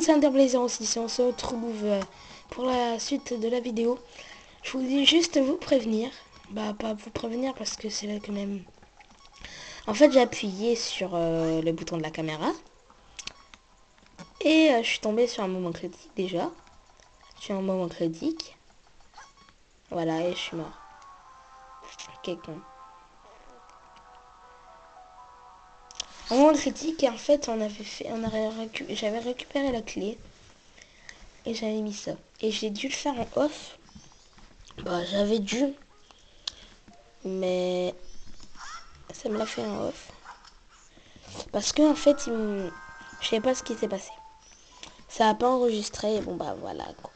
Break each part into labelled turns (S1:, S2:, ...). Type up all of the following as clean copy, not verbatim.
S1: monde, c'est Underblazer06. On se retrouve pour la suite de la vidéo. Je vous dis juste vous prévenir. Bah, pas vous prévenir parce que c'est là quand même... En fait, j'ai appuyé sur le bouton de la caméra. Et je suis tombée sur un moment critique déjà. Je suis en moment critique. Voilà, et je suis mort. Quel con. Un moment critique, et en fait, j'avais récupéré la clé. Et j'avais mis ça. Et j'ai dû le faire en off. Bah, j'avais dû. Mais ça me l'a fait en off. Parce que en fait, je sais pas ce qui s'est passé. Ça a pas enregistré. Et bon, bah voilà. Quoi.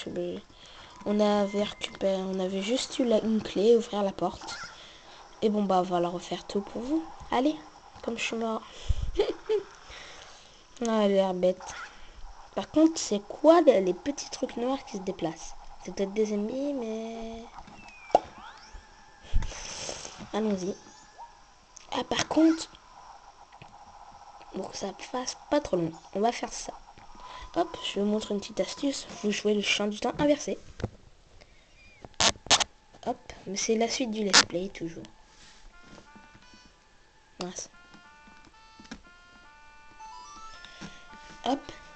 S1: On avait juste eu une clé, ouvrir la porte. Et bon, bah voilà, refaire tout pour vous. Allez, comme je suis mort. Ah, elle a l'air bête. Par contre, c'est quoi les petits trucs noirs qui se déplacent? C'est peut-être des ennemis, mais... Allons-y. Ah, par contre... Pour que ça fasse pas trop long, on va faire ça. Hop, je vous montre une petite astuce. Vous jouez le champ du temps inversé. Hop, mais c'est la suite du let's play, toujours. Mince. Hop.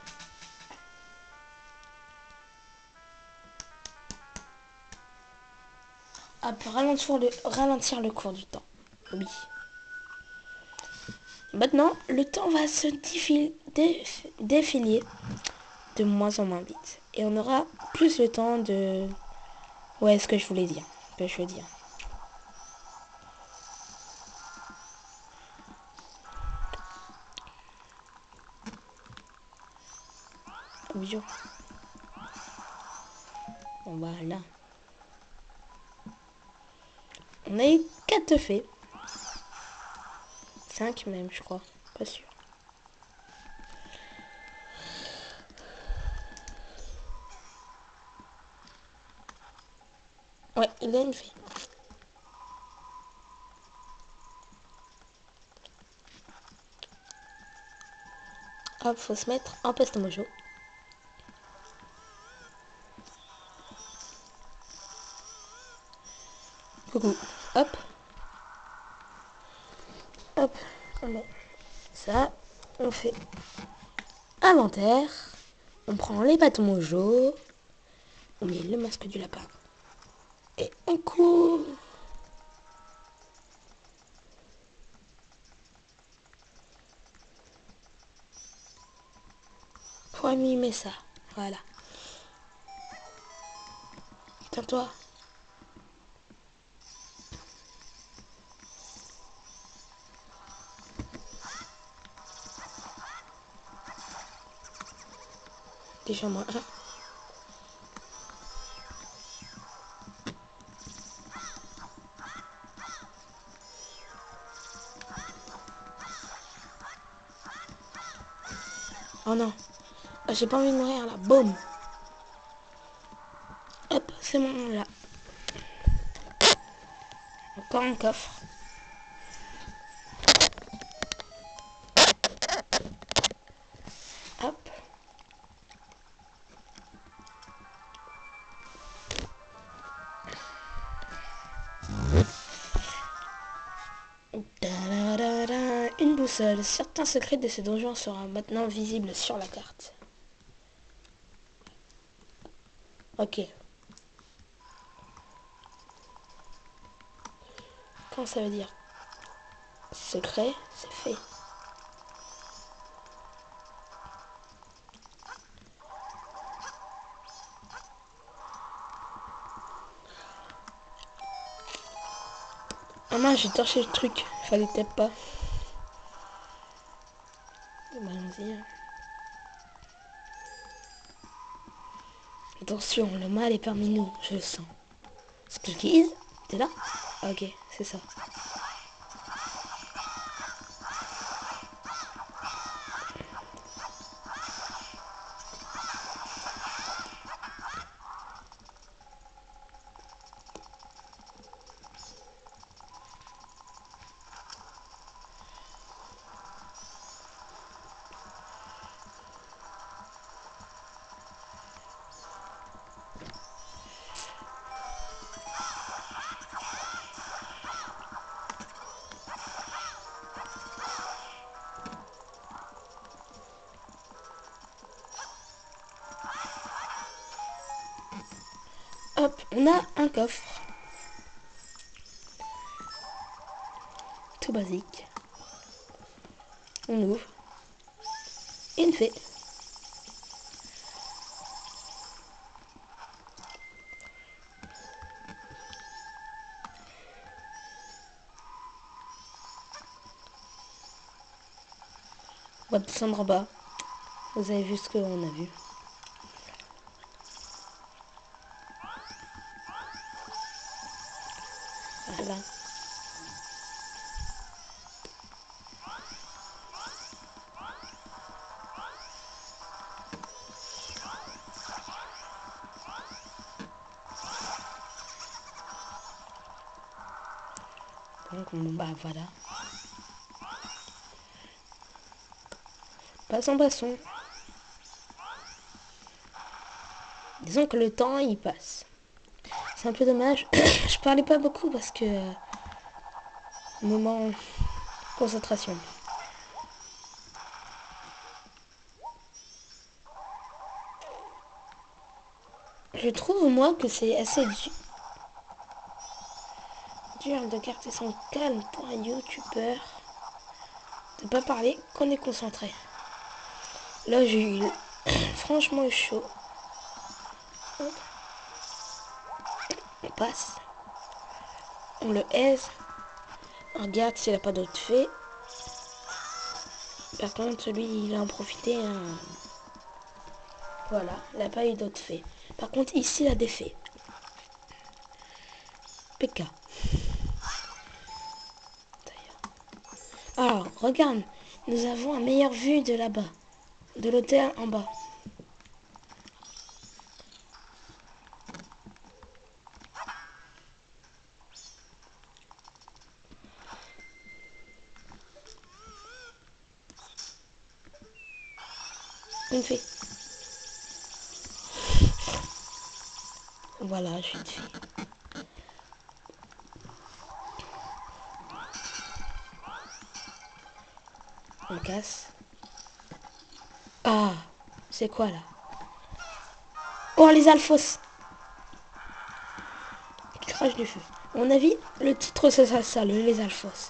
S1: Hop, ralentir le cours du temps. Oui. Maintenant, le temps va se défiler de moins en moins vite. Et on aura plus le temps de... Ouais, ce que je voulais dire. Que je veux dire. Oui. Bon, voilà. On a eu 4 faits. 5 même, je crois. Pas sûr. Ouais, il a une fée. Hop, faut se mettre en peste mojo. Coucou. Hop. Hop. On met ça. On fait inventaire. On prend les bâtons mojo. On met le masque du lapin. Et on court. Faut mimer ça. Voilà. Putain, toi. Déjà moins un. Oh non. Ah, j'ai pas envie de mourir là. Boum. Hop, c'est mon là. Encore un coffre. Hop. Une boussole. Certains secrets de ce donjon seront maintenant visibles sur la carte. Ok. Quand ça veut dire secret, c'est fait. Ah mince, j'ai torché le truc. Fallait peut-être pas. Bah, allons-y. Attention, le mal est parmi nous, je le sens. Skilkies, t'es là? Ok, c'est ça. Hop, on a un coffre. Tout basique. On ouvre. Et une fée. On va descendre en bas. Vous avez vu ce qu'on a vu. Voilà. Donc, bah voilà. Passons. Disons que le temps, il passe. C'est un peu dommage. Je parlais pas beaucoup parce que... moment... concentration. Je trouve, moi, que c'est assez dur de garder son calme pour un youtubeur. De pas parler qu'on est concentré. Là, j'ai eu franchement chaud. On passe. On le aise. On regarde s'il n'a pas d'autres fées. Par contre, lui, il a en profité. Voilà, il n'a pas eu d'autres fées. Par contre, ici, il a des fées. PK. Alors, regarde. Nous avons un meilleure vue de là-bas. De l'hôtel en bas. Une fée. Voilà, je suis une fille. On casse. Ah, c'est quoi là? Oh, les alphos. Il crache du feu. À mon avis, le titre c'est ça, les alphos.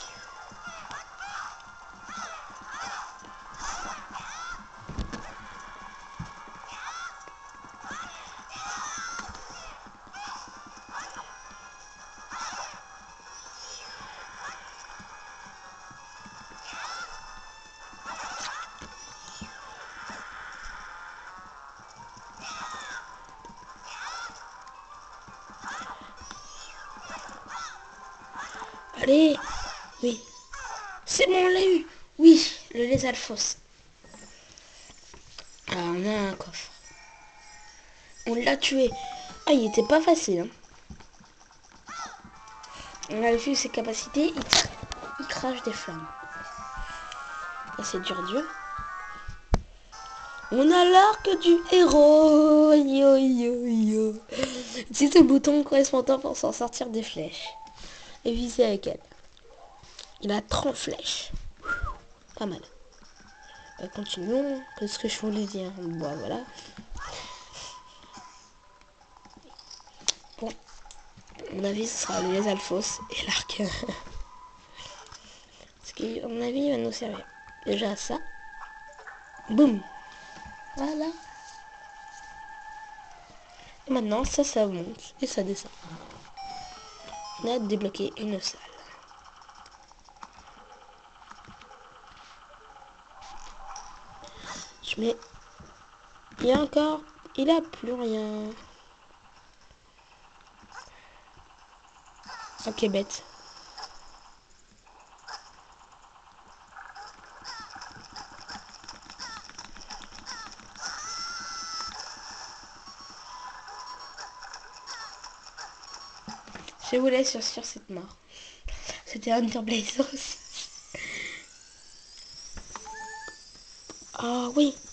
S1: Allez. Oui. C'est bon, on l'a eu. Oui, le les alphos. Ah, on a un coffre. On l'a tué. Ah, il était pas facile. Hein. On a vu ses capacités. Il crache des flammes. Et c'est dur. On a l'arc du héros. Yo, yo, yo. C'est ce bouton correspondant pour s'en sortir des flèches. Et viser avec elle. Il a 30 flèches. Pas mal. Bah, continuons. Qu'est-ce que je voulais dire? Bon, voilà. Bon. À mon avis, ce sera les alphos et l'arc. Ce qui, à mon avis, il va nous servir. Déjà ça. Boum. Voilà. Et maintenant, ça monte et ça descend. On a débloqué une salle. Je mets... Il y a encore... Il a plus rien. Ok, bête. Je vous laisse sur cette mort. C'était Hunter Blaze aussi. Ah oui.